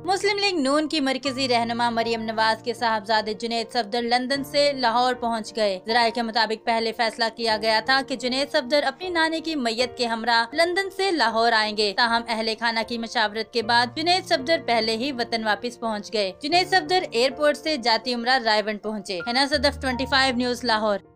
मुस्लिम league नून की मरकजी रहनुमा मरियम नवाज के साहबजादे जुनैद सफदर लंदन से लाहौर पहुंच गए। जराये के मुताबिक पहले फैसला किया गया था कि जुनैद सफदर अपनी नानी की मैयत के हमरा लंदन से लाहौर आएंगे, ताहम अहले खाना की मशावरत के बाद जुनैद सफदर पहले ही वतन वापस पहुँच गए। जुनैद सफदर एयरपोर्ट से जाती उम्रा रायवंड पहुँचे। हिना सदफ 25 न्यूज़ लाहौर।